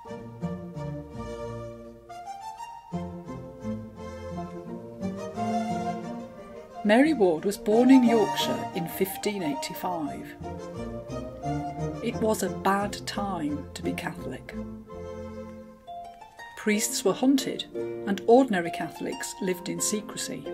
Mary Ward was born in Yorkshire in 1585. It was a bad time to be Catholic. Priests were hunted and ordinary Catholics lived in secrecy.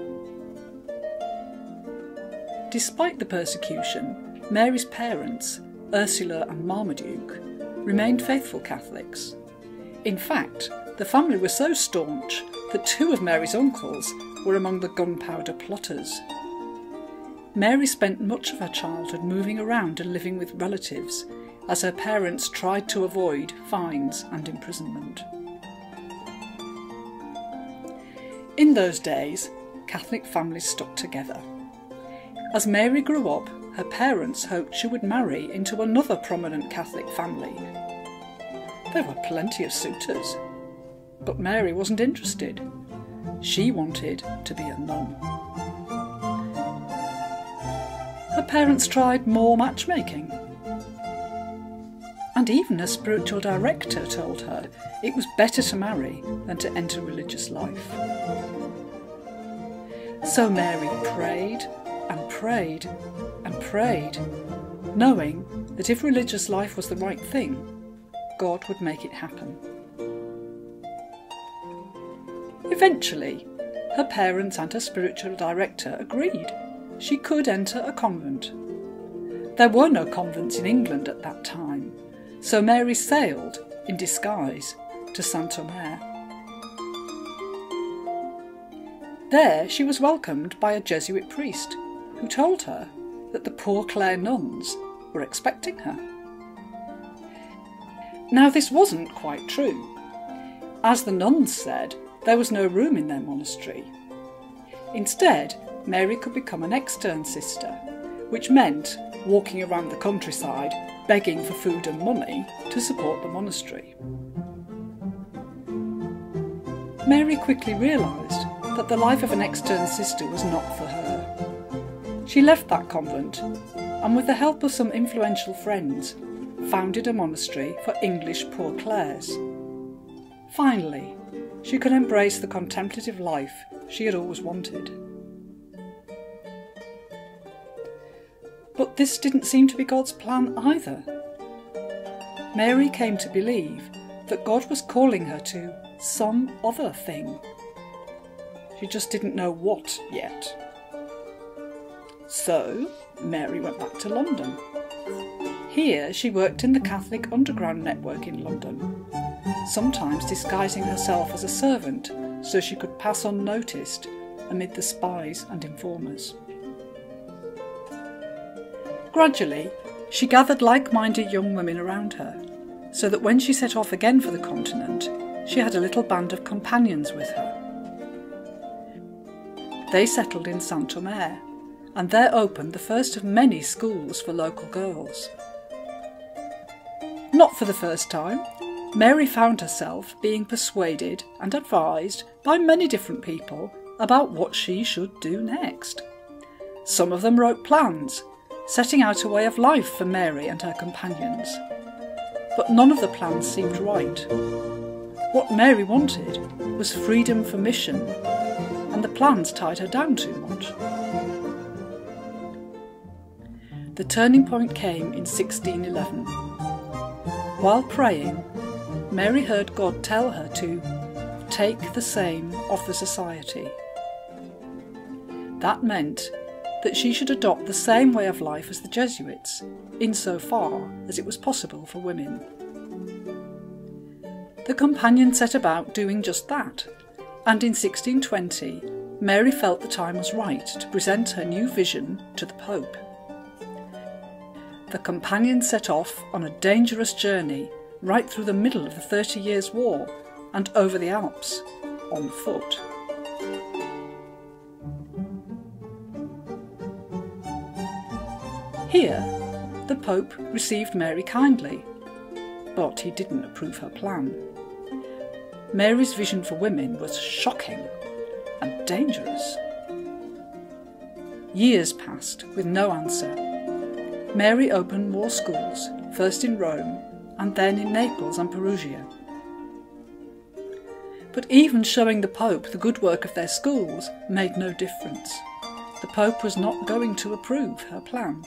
Despite the persecution, Mary's parents, Ursula and Marmaduke, remained faithful Catholics. In fact, the family was so staunch that 2 of Mary's uncles were among the gunpowder plotters. Mary spent much of her childhood moving around and living with relatives as her parents tried to avoid fines and imprisonment. In those days, Catholic families stuck together. As Mary grew up, her parents hoped she would marry into another prominent Catholic family. There were plenty of suitors, but Mary wasn't interested. She wanted to be a nun. Her parents tried more matchmaking. And even her spiritual director told her it was better to marry than to enter religious life. So Mary prayed and prayed and prayed, knowing that if religious life was the right thing, God would make it happen. Eventually, her parents and her spiritual director agreed she could enter a convent. There were no convents in England at that time, so Mary sailed, in disguise, to Saint-Omer. There she was welcomed by a Jesuit priest who told her that the Poor Clare nuns were expecting her. Now this wasn't quite true. As the nuns said, there was no room in their monastery. Instead, Mary could become an extern sister, which meant walking around the countryside begging for food and money to support the monastery. Mary quickly realised that the life of an extern sister was not for her. She left that convent and, with the help of some influential friends, founded a monastery for English Poor Clares. Finally, she could embrace the contemplative life she had always wanted. But this didn't seem to be God's plan either. Mary came to believe that God was calling her to some other thing. She just didn't know what yet. So, Mary went back to London. Here she worked in the Catholic Underground network in London, sometimes disguising herself as a servant so she could pass unnoticed amid the spies and informers. Gradually, she gathered like-minded young women around her, so that when she set off again for the continent, she had a little band of companions with her. They settled in Saint-Omer, and there opened the first of many schools for local girls. Not for the first time, Mary found herself being persuaded and advised by many different people about what she should do next. Some of them wrote plans, setting out a way of life for Mary and her companions. But none of the plans seemed right. What Mary wanted was freedom for mission, and the plans tied her down too much. The turning point came in 1611. While praying, Mary heard God tell her to take the same of the society. That meant that she should adopt the same way of life as the Jesuits, insofar as it was possible for women. The companions set about doing just that, and in 1620 Mary felt the time was right to present her new vision to the Pope. The companions set off on a dangerous journey right through the middle of the 30 Years' War and over the Alps, on foot. Here, the Pope received Mary kindly, but he didn't approve her plan. Mary's vision for women was shocking and dangerous. Years passed with no answer. Mary opened more schools, first in Rome and then in Naples and Perugia. But even showing the Pope the good work of their schools made no difference. The Pope was not going to approve her plan.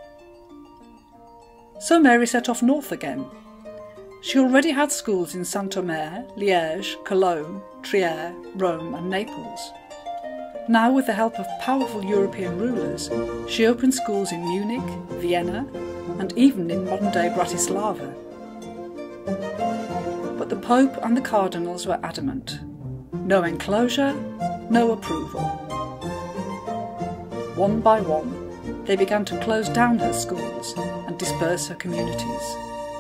So Mary set off north again. She already had schools in Saint-Omer, Liège, Cologne, Trier, Rome and Naples. Now, with the help of powerful European rulers, she opened schools in Munich, Vienna and even in modern-day Bratislava. But the Pope and the cardinals were adamant. No enclosure, no approval. One by one, they began to close down her schools and disperse her communities.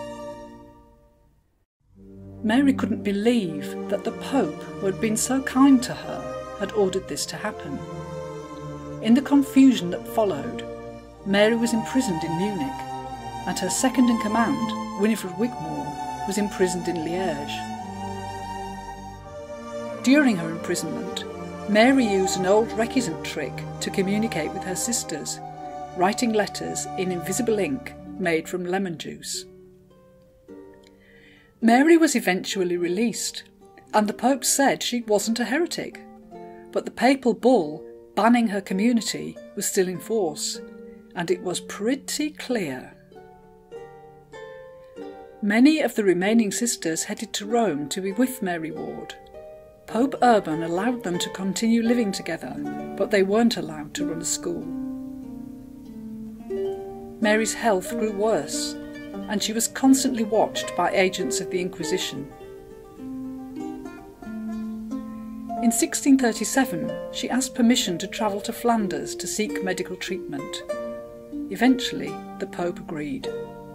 Mary couldn't believe that the Pope, who had been so kind to her, had ordered this to happen. In the confusion that followed, Mary was imprisoned in Munich, and her second-in-command, Winifred Wigmore, was imprisoned in Liège. During her imprisonment, Mary used an old recusant trick to communicate with her sisters, writing letters in invisible ink made from lemon juice. Mary was eventually released, and the Pope said she wasn't a heretic, but the papal bull banning her community was still in force, and it was pretty clear. Many of the remaining sisters headed to Rome to be with Mary Ward. Pope Urban allowed them to continue living together, but they weren't allowed to run a school. Mary's health grew worse, and she was constantly watched by agents of the Inquisition. In 1637, she asked permission to travel to Flanders to seek medical treatment. Eventually, the Pope agreed.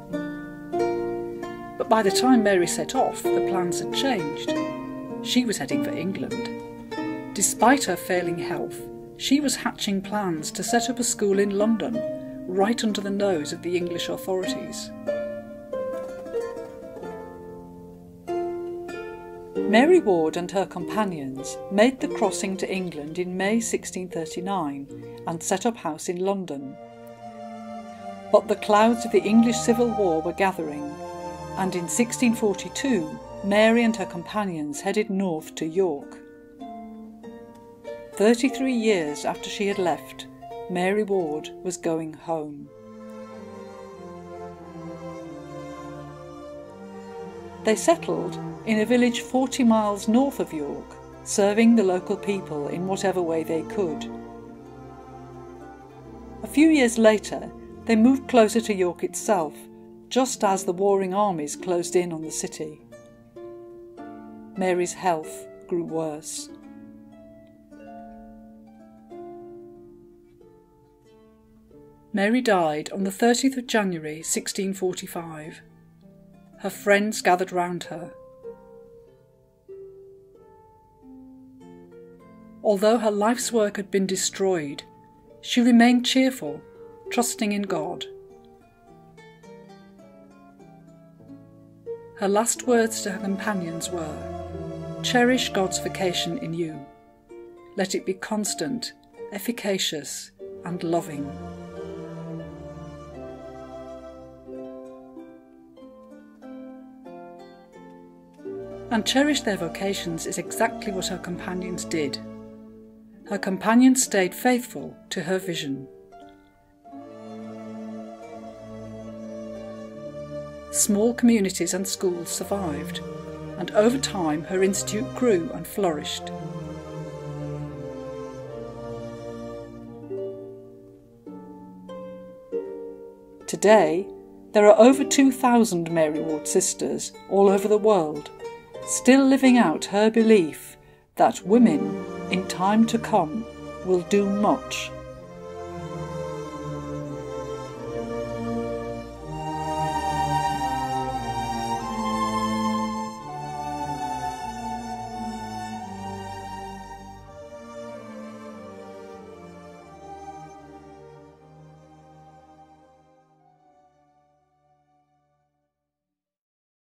But by the time Mary set off, the plans had changed. She was heading for England. Despite her failing health, she was hatching plans to set up a school in London, right under the nose of the English authorities. Mary Ward and her companions made the crossing to England in May 1639 and set up house in London. But the clouds of the English Civil War were gathering, and in 1642 Mary and her companions headed north to York. 33 years after she had left, Mary Ward was going home. They settled in a village 40 miles north of York, serving the local people in whatever way they could. A few years later, they moved closer to York itself, just as the warring armies closed in on the city. Mary's health grew worse. Mary died on the 30th of January 1645. Her friends gathered round her. Although her life's work had been destroyed, she remained cheerful, trusting in God. Her last words to her companions were, "Cherish God's vocation in you. Let it be constant, efficacious, and loving." And cherish their vocations is exactly what her companions did. Her companions stayed faithful to her vision. Small communities and schools survived, and over time her institute grew and flourished. Today, there are over 2,000 Mary Ward sisters all over the world, still living out her belief that women, in time to come, will do much